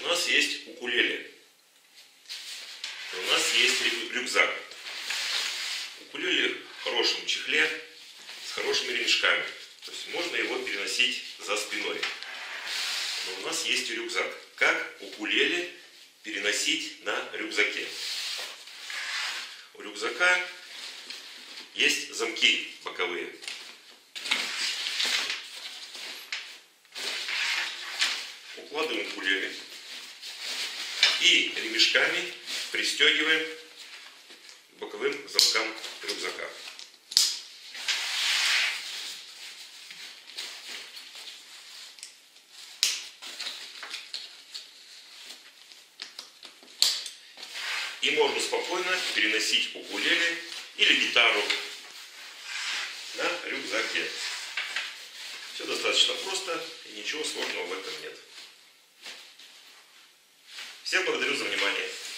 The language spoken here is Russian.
У нас есть укулеле. У нас есть рюкзак. Укулеле в хорошем чехле, с хорошими ремешками. То есть можно его переносить за спиной. Но у нас есть и рюкзак. Как укулеле переносить на рюкзаке? У рюкзака есть замки боковые. Укладываем укулеле и ремешками пристегиваем к боковым замкам рюкзака. И можно спокойно переносить укулеле или гитару на рюкзаке. Все достаточно просто и ничего сложного в этом нет. Всем благодарю за внимание.